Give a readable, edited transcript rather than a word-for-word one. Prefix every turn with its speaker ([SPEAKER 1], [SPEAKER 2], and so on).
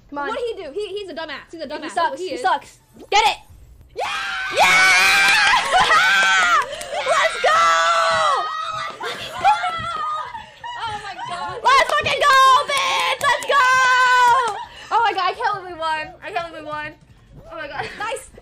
[SPEAKER 1] Come on.
[SPEAKER 2] What did he do? He's a dumbass. He's a dumbass.
[SPEAKER 1] He sucks.
[SPEAKER 2] He
[SPEAKER 1] He
[SPEAKER 2] is.
[SPEAKER 1] sucks. Get it.
[SPEAKER 2] Yeah!
[SPEAKER 1] Let's go!
[SPEAKER 2] Oh my god.
[SPEAKER 1] Let's fucking go, bitch! Let's go! Oh my god, I can't believe we won. I can't believe we won. Oh my god.
[SPEAKER 2] Nice.